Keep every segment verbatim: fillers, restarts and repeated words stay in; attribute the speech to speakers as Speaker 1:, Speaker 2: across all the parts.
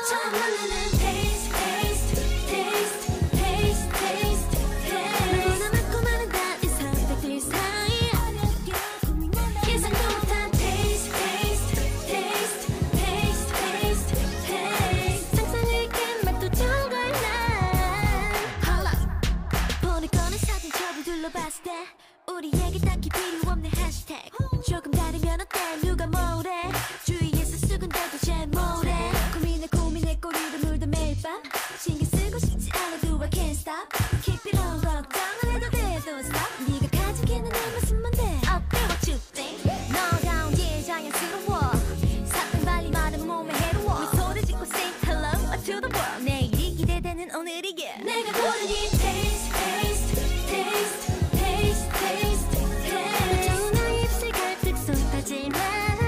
Speaker 1: 처음 만나는 taste taste taste taste taste taste 너무나 많고 많은 다른 선택들 사이 예상도 못한 taste taste taste taste taste taste 상상을 깬 맛도 저걸 난 홀라 보낼 거는 사진첩을 둘러봤을 때 우리에게 딱히 필요 없는 해시태그 조금 다르면 어때 누가 뭐래 주위에서 수군대도 잘 뭐래 고민에 고민에 꼬리를 물다 매일 밤 신경 쓰고 싶지 않아도 I can't stop Keep it on 걱정 안 해도 돼 don't stop 네가 가지고 있는 내 모습 뭔데 어때 what you think 너다운 게 자연스러워 사탕 발리 마른 몸에 해로워 미소를 짓고 say hello to the world 내일이 기대되는 오늘이게 내가 고른 이 taste taste taste taste taste taste 어쩌면 나의 입술 가득 쏟아지만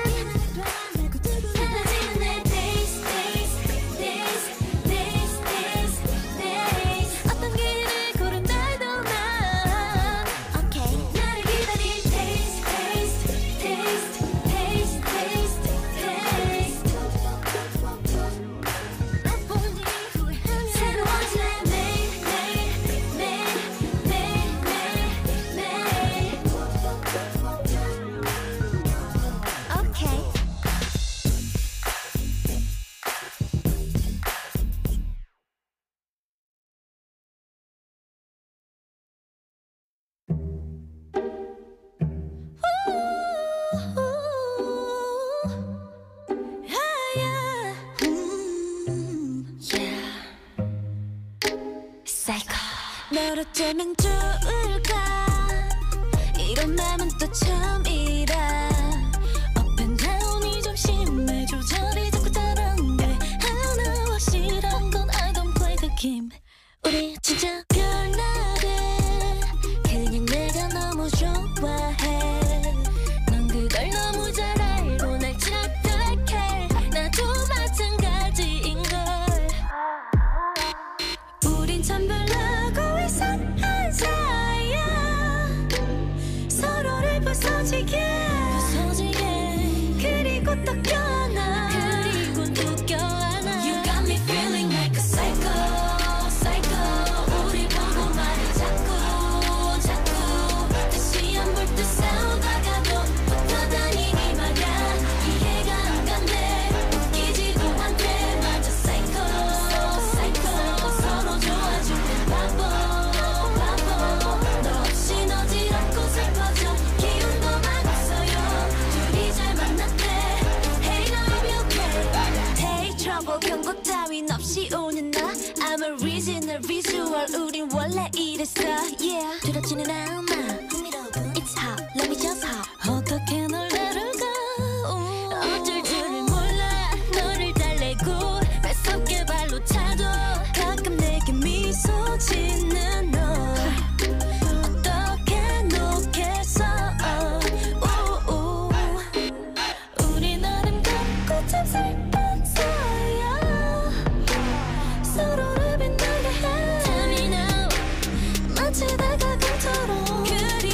Speaker 1: 달라지는 내 taste taste taste taste taste taste 어떤 길을 고른 날도 난 okay 나를 기다린 taste taste taste taste taste taste 넌본 이후에 새로워질래 매일 매일 매일 매일 매일 매일 okay 널 어쩌면 좋을까 이런 맘은 또 처음이라 Up and down이 좀 심해 조절이 자꾸 다른데 하나 확실한 건 I don't play the game 우리 진짜 별나래 그냥 내가 너무 좋아해 넌 그걸 너무 잘 알고 날 착각해 나도 마찬가지인걸 우린 참 별나고 이상한 사이야 서로를 부서지게 부서지게 그리고 또 껴안아 그리고 또 껴안아 You got me feeling like a psycho psycho 우리 보고 말해 자꾸 자꾸 다시 안 볼 듯 싸우다가도 붙어다니니 말야 이해가 안 간대 웃기지도 않대 맞아 psycho psycho 서로 좋아줄 땐 바보 바보 너 없이 너지럽고 슬퍼져 기운도 막 없어요 둘이 잘 만났대 Hey love you okay Take trouble 경고 따윈 없이 오는 나 I'm a original visual 우린 원래 이랬어 Yeah 두렵지는 않아 It's hot let me just hop 어떻게 널 다룰까 어쩔 줄을 몰라 너를 달래고 뺏어게 발로 차도 가끔 내게 미소 짓는 너 어떻게 놓겠어 오오 우리 나름 같고 참 슬픈 사이야 서로를 빛나게 해 Tell me now 마치 다가간처럼 그리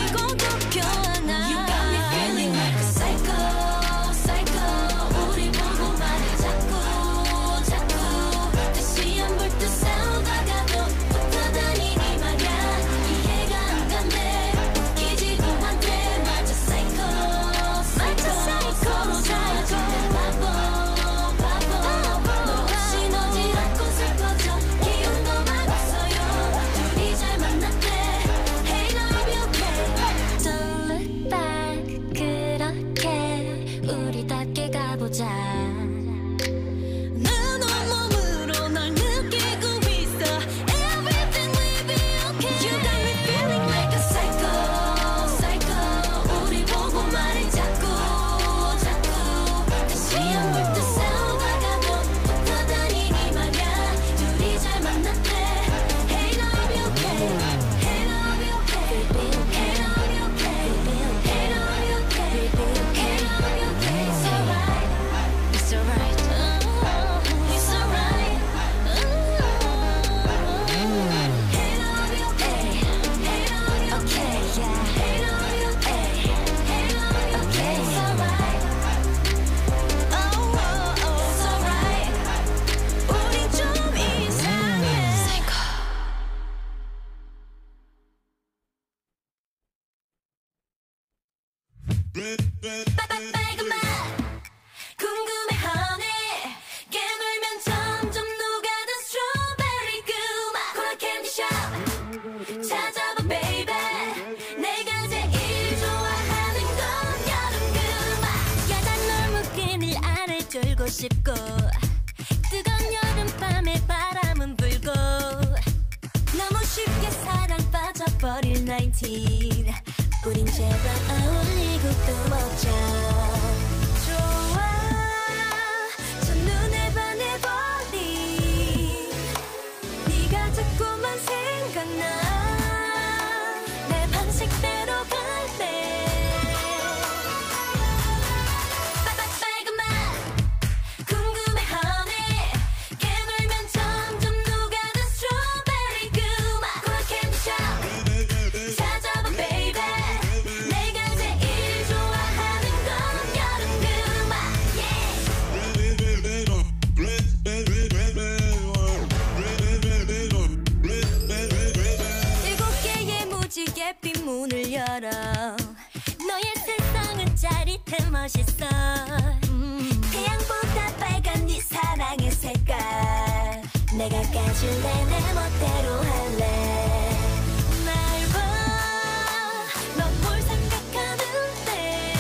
Speaker 1: 빨간 맛 궁금해 honey 깨물면 점점 녹아든 스트로베리 그맛 코라 캔디숍 찾아봐 baby 내가 제일 좋아하는 건 여름 그맛 야단 널 묶은 아래 졸고 싶고 뜨거운 여름밤에 바람은 불고 너무 쉽게 사랑 빠져버릴 나인틴 우린 제발 어울리고 또 먹자 좋아 첫눈에 반해버린 네가 자꾸만 생각나 내 방식대로 갈래 빨간 맛 궁금해 honey 깨물면 점점 녹아든 스트로베리 그맛 코라 캔디숍 찾아봐 baby 내가 제일 좋아하는 건 여름 그맛 일곱 개의 무지갯빛 문을 열어 너의 세상은 짜릿해 멋있어 음. 태양보다 빨간 네 사랑의 색깔 내가 까줄래 내 멋대로 할래 날 봐 넌 뭘 생각하는데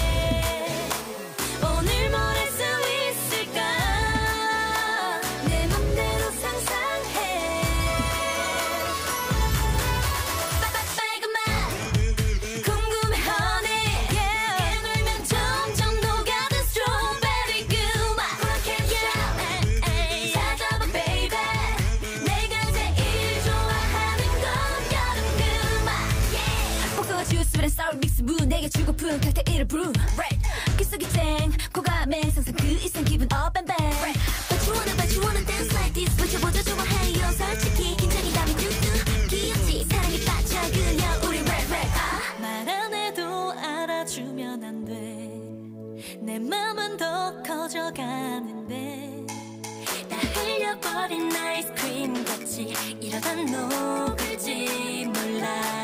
Speaker 1: 오늘 뭘 할 수 있을까 내 맘대로 상상해 빨간 맛 궁금해 honey 깨물면 점점 녹아든 스트로베리 그맛 코라 캔디숍 찾아봐 baby 내가 제일 좋아하는 건 여름 그맛 복숭아 주스랑 sour 믹스 무 내게 주고픈 칵테일을 brew 귓속이 쨍 고감에 상상 그 이상 기분 up and back But you wanna but you wanna dance like this 외쳐보자 좋아해요 솔직히 긴장이라면 뚜뚜 귀엽지 사랑에 빠져 그냥 우리 rap rap 아. 말 안 해도 알아주면 안 돼 내 맘은 더 커져가는데 다 흘려버린 아이스크림 같이 이러다 녹을지 몰라